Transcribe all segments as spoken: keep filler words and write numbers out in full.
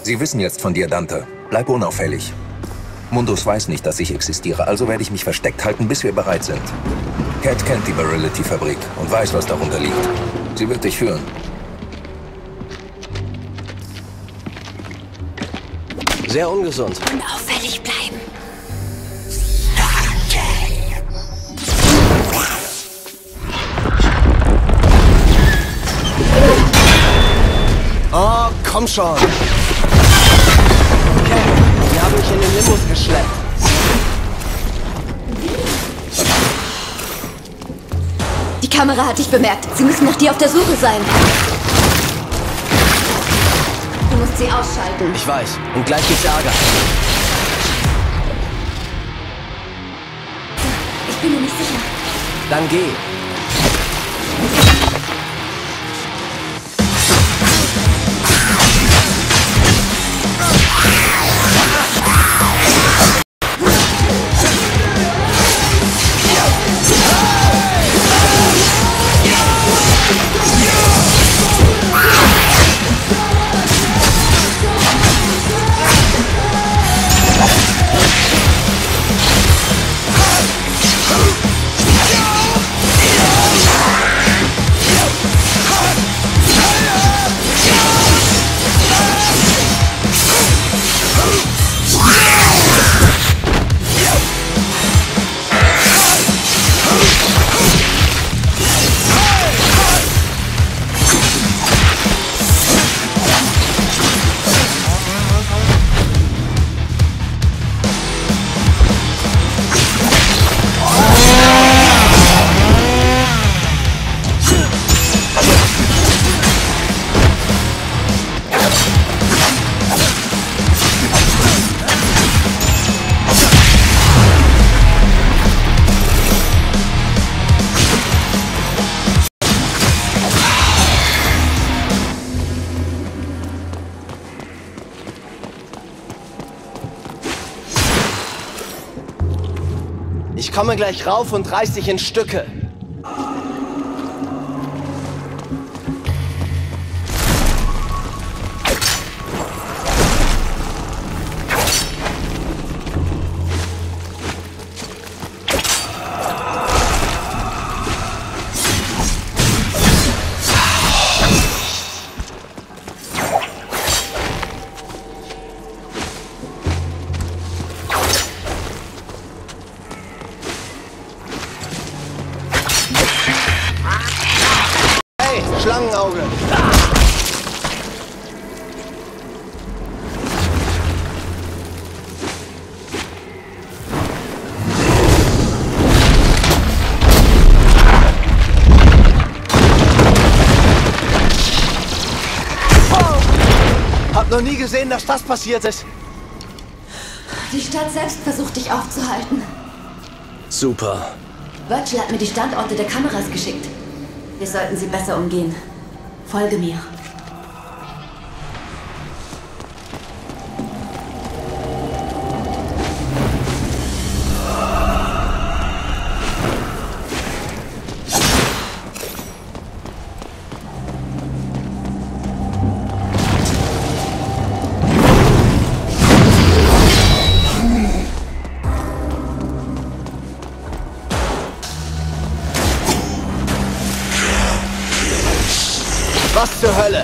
Sie wissen jetzt von dir, Dante. Bleib unauffällig. Mundus weiß nicht, dass ich existiere, also werde ich mich versteckt halten, bis wir bereit sind. Cat kennt die Virility-Fabrik und weiß, was darunter liegt. Sie wird dich führen. Sehr ungesund. Unauffällig bleiben. Oh, komm schon! Okay, die haben mich in den Limbus geschleppt. Die Kamera hat dich bemerkt. Sie müssen nach dir auf der Suche sein. Du musst sie ausschalten. Ich weiß. Und gleich gibt's Ärger. Ich bin mir nicht sicher. Dann geh. Ich komme gleich rauf und reiß dich in Stücke. Schlangenauge. Oh! Hab noch nie gesehen, dass das passiert ist. Die Stadt selbst versucht, dich aufzuhalten. Super. Virgil hat mir die Standorte der Kameras geschickt. Wir sollten sie besser umgehen. Folge mir. Was zur Hölle?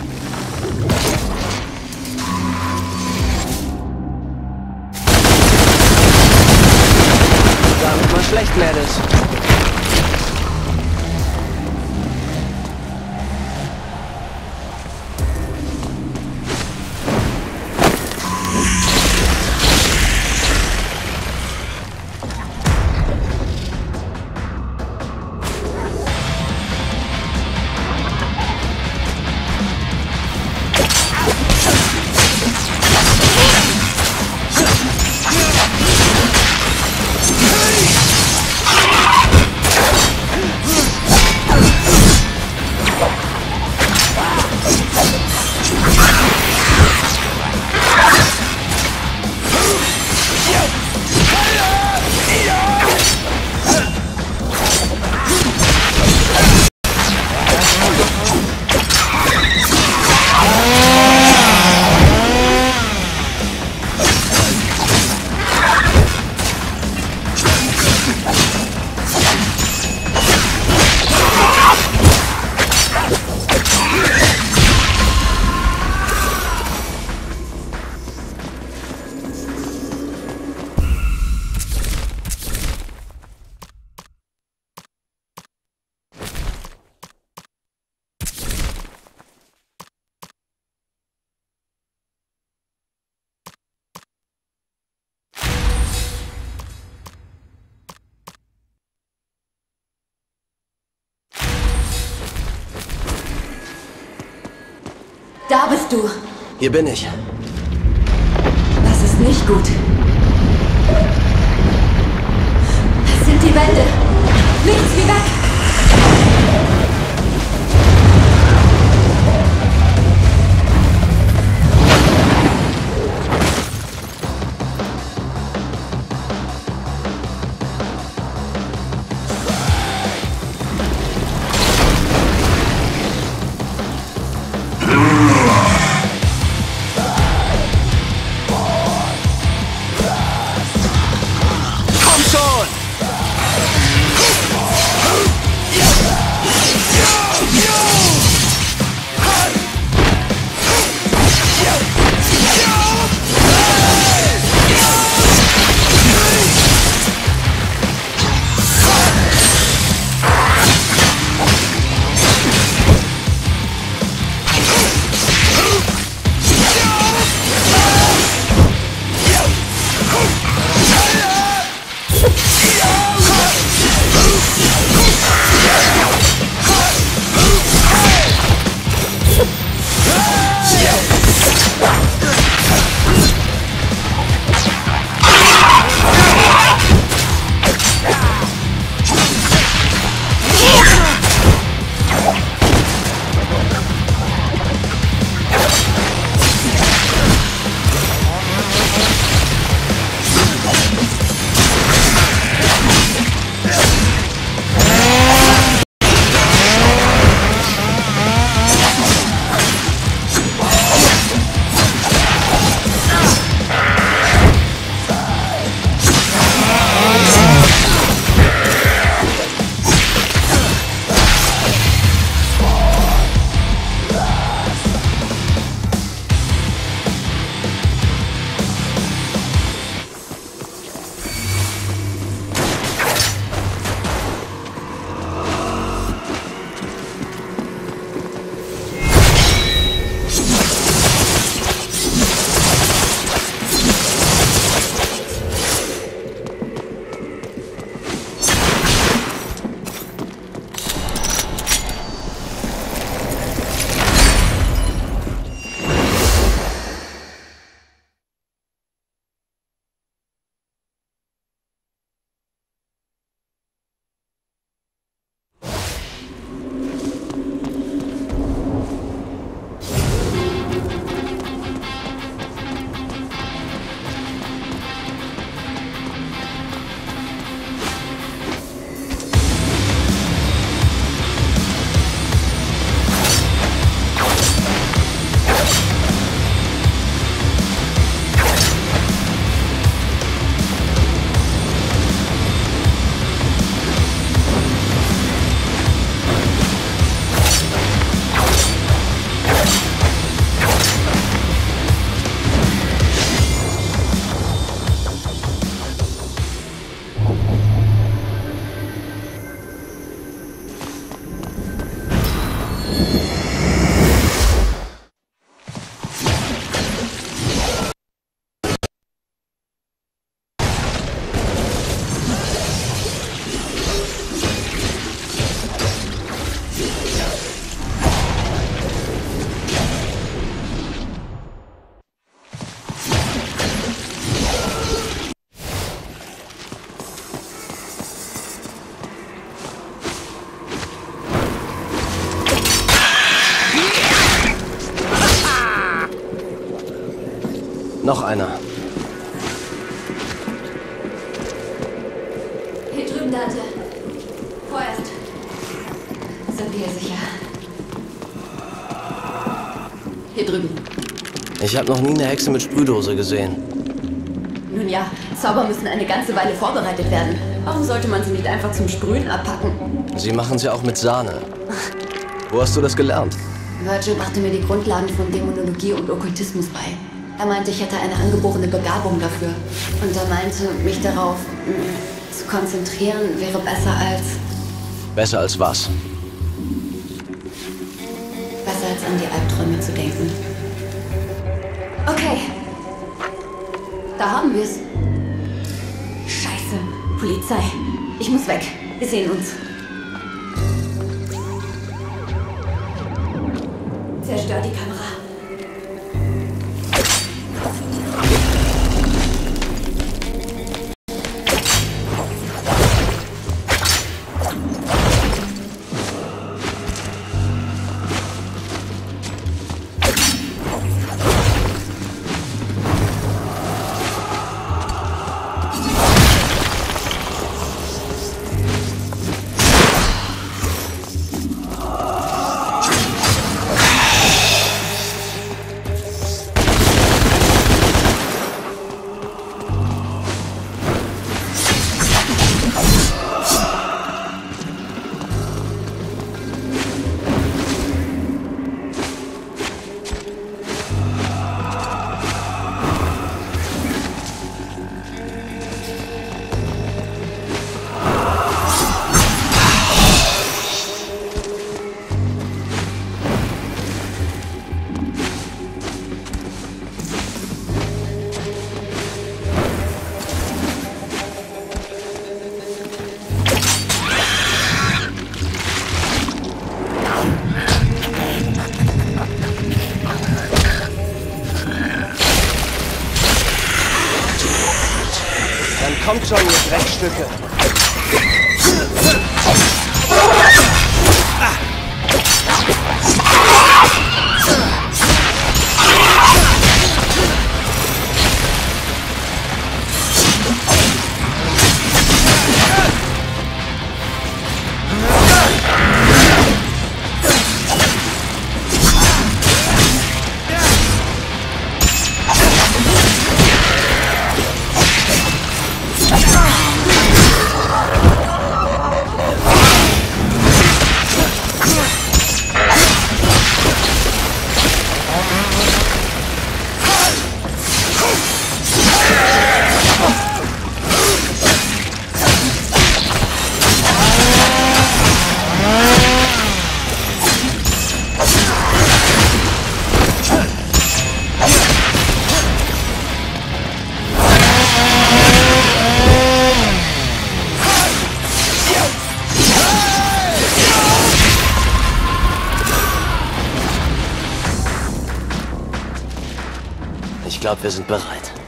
Damit mal schlecht, Mädels. Da bist du. Hier bin ich. Das ist nicht gut. Es sind die Wände. Nichts wie weg. Noch einer. Hier drüben, Dante. Vorerst. Sind wir hier sicher? Hier drüben. Ich habe noch nie eine Hexe mit Sprühdose gesehen. Nun ja, Zauber müssen eine ganze Weile vorbereitet werden. Warum sollte man sie nicht einfach zum Sprühen abpacken? Sie machen sie auch mit Sahne. Wo hast du das gelernt? Virgil brachte mir die Grundlagen von Dämonologie und Okkultismus bei. Er meinte, ich hätte eine angeborene Begabung dafür. Und er meinte, mich darauf mh, zu konzentrieren wäre besser als... Besser als was? Besser als an die Albträume zu denken. Okay. Da haben wir es. Scheiße. Polizei. Ich muss weg. Wir sehen uns. Zerstör die Kamera. Kommt schon, ihr Dreckstücke. Ich glaube, wir sind bereit.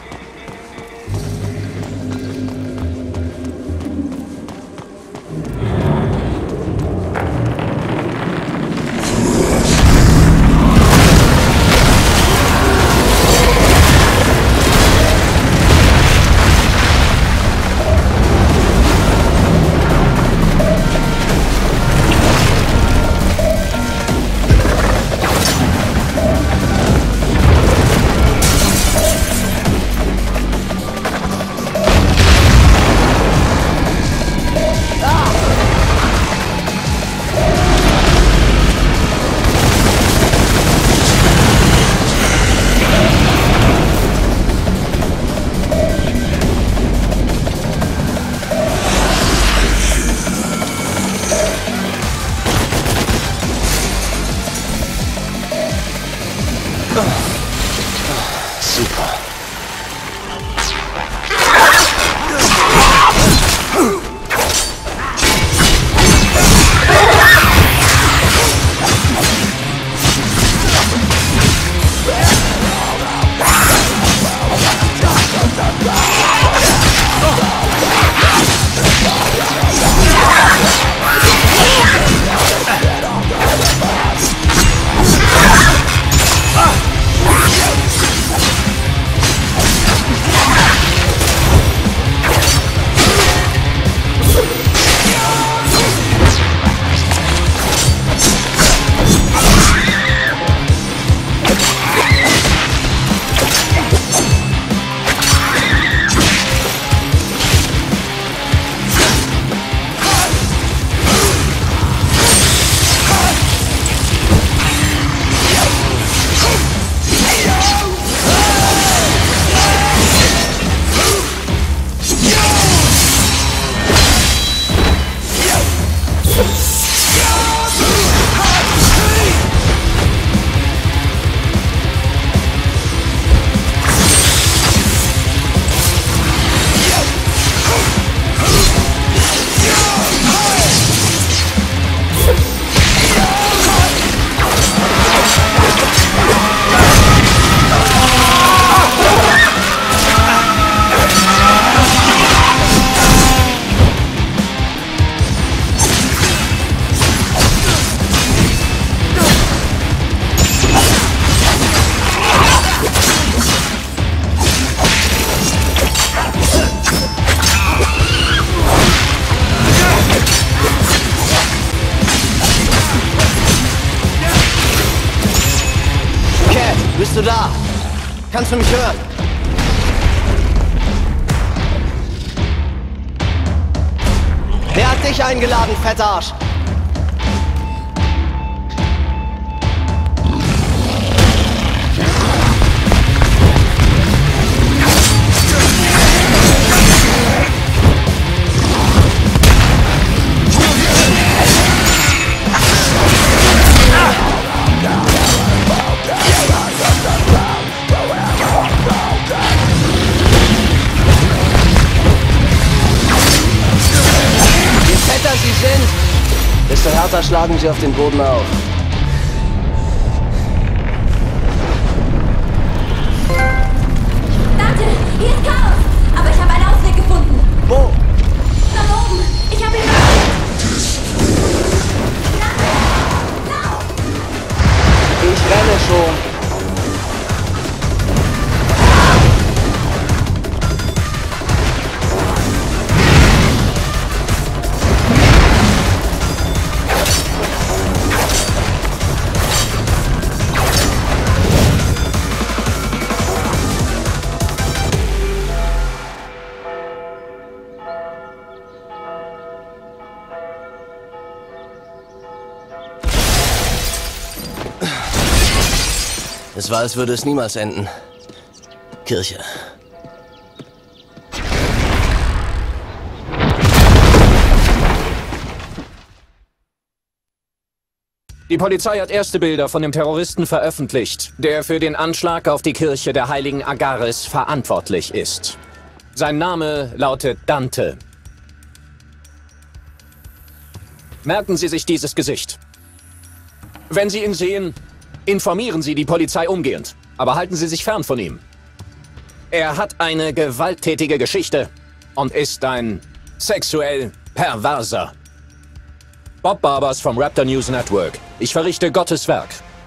Super. Bist du da? Kannst du mich hören? Wer hat dich eingeladen, fetter Arsch? Sie sind, desto härter schlagen sie auf den Boden auf. Dante, hier ist Chaos, aber ich habe einen Ausweg gefunden. Es war, als würde es niemals enden. Kirche. Die Polizei hat erste Bilder von dem Terroristen veröffentlicht, der für den Anschlag auf die Kirche der heiligen Agares verantwortlich ist. Sein Name lautet Dante. Merken Sie sich dieses Gesicht. Wenn Sie ihn sehen, informieren Sie die Polizei umgehend, aber halten Sie sich fern von ihm. Er hat eine gewalttätige Geschichte und ist ein sexuell Perverser. Bob Barbers vom Raptor News Network. Ich verrichte Gottes Werk.